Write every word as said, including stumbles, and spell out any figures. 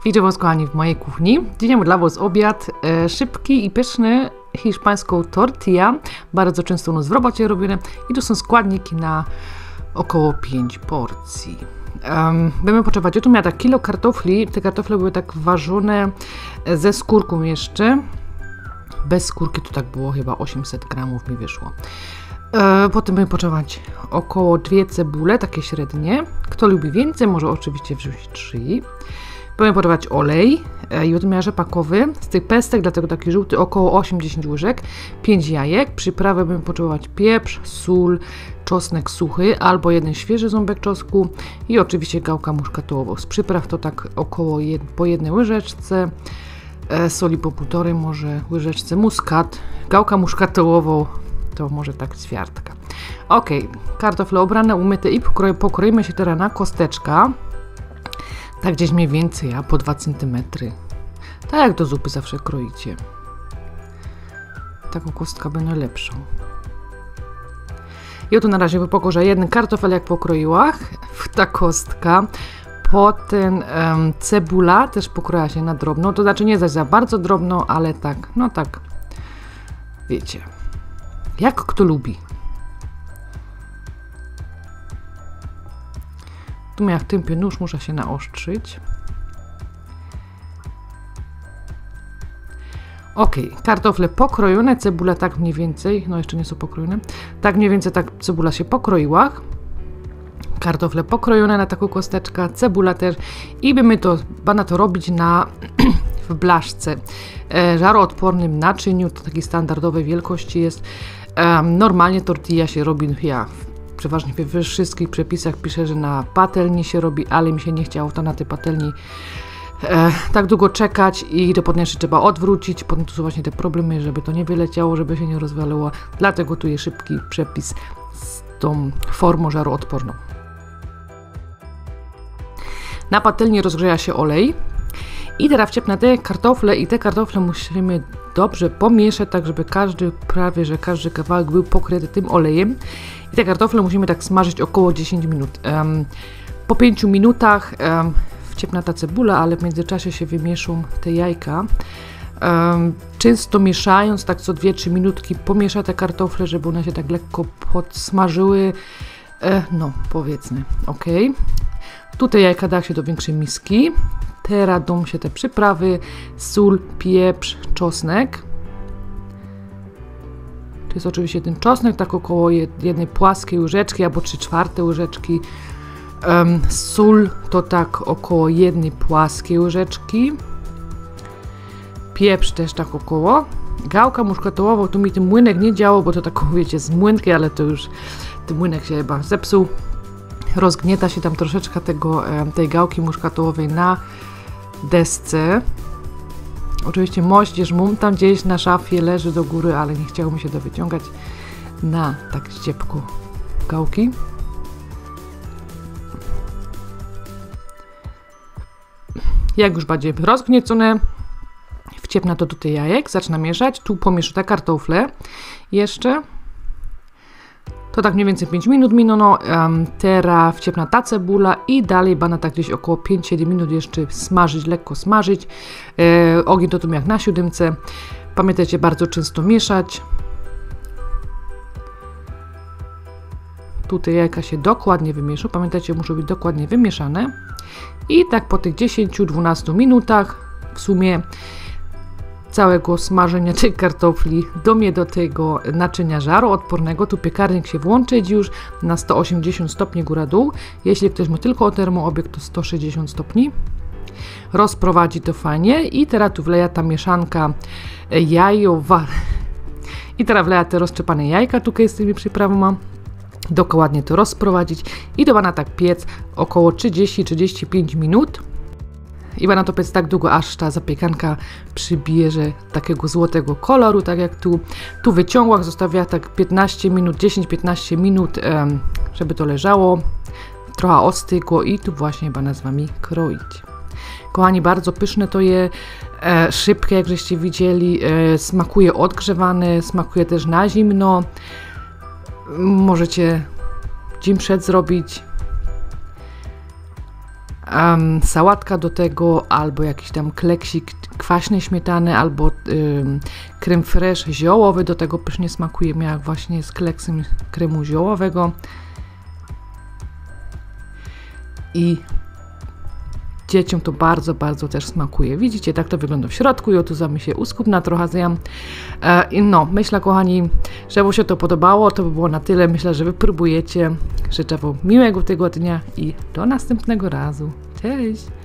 Witam Was, kochani, w mojej kuchni. Dzisiaj mam dla Was obiad e, szybki i pyszny, hiszpańską tortilla. Bardzo często u nas w robocie robione i to są składniki na około pięć porcji. Um, będziemy potrzebować, ja tu miałam tak kilo kartofli, te kartofle były tak ważone ze skórką jeszcze. Bez skórki to tak było chyba osiemset gramów mi wyszło. E, potem będziemy potrzebować około dwie cebule, takie średnie. Kto lubi więcej, może oczywiście wrzucić trzy. Będziemy podawać olej, jodmiarz rzepakowy, z tych pestek, dlatego taki żółty, około osiem do dziesięciu łyżek, pięć jajek, przyprawę będziemy potrzebować pieprz, sól, czosnek suchy albo jeden świeży ząbek czosnku i oczywiście gałka muszkatołową. Z przypraw to tak około jed, po jednej łyżeczce, e, soli po półtorej może łyżeczce, muskat, gałka muszkatołową to może tak ćwiartka. Ok, kartofle obrane, umyte i pokro, pokroimy się teraz na kosteczka. Tak gdzieś mniej więcej, a po dwa centymetry. Tak jak do zupy zawsze kroicie. Taką kostkę będzie najlepszą. I oto na razie wypokorzę jeden kartofel jak pokroiłach. Ta kostka. Potem um, cebula też pokroja się na drobno. To znaczy nie zaś za bardzo drobno, ale tak, no tak. Wiecie. Jak kto lubi. Tu miała w tempie nóż, muszę się naostrzyć. Ok, kartofle pokrojone, cebula tak mniej więcej, no jeszcze nie są pokrojone, tak mniej więcej tak cebula się pokroiła. Kartofle pokrojone na taką kosteczkę, cebula też i będziemy to, będę to robić na w blaszce. E, żaroodpornym naczyniu, to takiej standardowej wielkości jest. E, normalnie tortilla się robi, ja przeważnie we wszystkich przepisach piszę, że na patelni się robi, ale mi się nie chciało to na tej patelni e, tak długo czekać i do podniesie trzeba odwrócić. Potem tu są właśnie te problemy, żeby to nie wyleciało, żeby się nie rozwaliło. Dlatego tu jest szybki przepis z tą formą żaroodporną. Na patelni rozgrzeja się olej i teraz wciepnę te kartofle i te kartofle musimy dobrze pomieszać, tak żeby każdy, prawie że każdy kawałek był pokryty tym olejem. I te kartofle musimy tak smażyć około dziesięć minut. Um, po pięciu minutach um, wciepna ta cebula, ale w międzyczasie się wymieszą te jajka. Um, często mieszając, tak co dwie trzy minutki pomiesza te kartofle, żeby one się tak lekko podsmażyły. E, no, powiedzmy, ok. Tutaj jajka da się do większej miski. Teraz dom się te przyprawy, sól, pieprz, czosnek. To jest oczywiście ten czosnek, tak około jednej płaskiej łyżeczki albo trzy czwarte łyżeczki. Um, sól to tak około jednej płaskiej łyżeczki. Pieprz też tak około. Gałka muszkatołową, tu mi ten młynek nie działał, bo to tak wiecie z młynki, ale to już ten młynek się chyba zepsuł. Rozgnieta się tam troszeczkę tego, tej gałki muszkatołowej na desce. Oczywiście moździerz mum tam gdzieś na szafie leży do góry, ale nie chciało mi się to wyciągać na tak ściepku gałki. Jak już będzie rozgniecone, wciepnę to tutaj jajek, zacznę mieszać. Tu pomieszczę te kartofle jeszcze. To tak mniej więcej pięć minut minęło, um, teraz wciepna ta cebula i dalej będę tak gdzieś około pięć siedem minut jeszcze smażyć, lekko smażyć. E, ogień to tu jak na siódemce. Pamiętajcie, bardzo często mieszać. Tutaj jajka się dokładnie wymieszą, pamiętajcie, muszą być dokładnie wymieszane. I tak po tych dziesięciu do dwunastu minutach w sumie całego smażenia tych kartofli do mnie do tego naczynia żaroodpornego. Tu piekarnik się włączyć już na sto osiemdziesiąt stopni góra-dół. Jeśli ktoś ma tylko termoobieg, to sto sześćdziesiąt stopni. Rozprowadzi to fajnie i teraz tu wleja ta mieszanka jajowa. I teraz wleja te roztrzepane jajka tutaj z tymi przyprawami. Dokładnie to rozprowadzić i do bana tak piec około trzydzieści do trzydziestu pięciu minut. I będę to piec tak długo, aż ta zapiekanka przybierze takiego złotego koloru, tak jak tu. Tu wyciągłach zostawię tak piętnaście minut, dziesięć do piętnastu minut, żeby to leżało. Trochę ostygło i tu właśnie będę z Wami kroić. Kochani, bardzo pyszne to je, e, szybkie, jak żeście widzieli, e, smakuje odgrzewane, smakuje też na zimno. Możecie dzień przed zrobić. um, sałatka do tego, albo jakiś tam kleksik kwaśnej śmietany, albo um, krem fraiche ziołowy, do tego pysznie smakuje mi jak właśnie z kleksem kremu ziołowego. I dzieciom to bardzo, bardzo też smakuje. Widzicie, tak to wygląda w środku. Ja tu zami się uskupna trochę zjam. E, I no, myślę, kochani, że wam się to podobało. To by było na tyle. Myślę, że wy próbujecie. Życzę wam miłego tygodnia i do następnego razu. Cześć!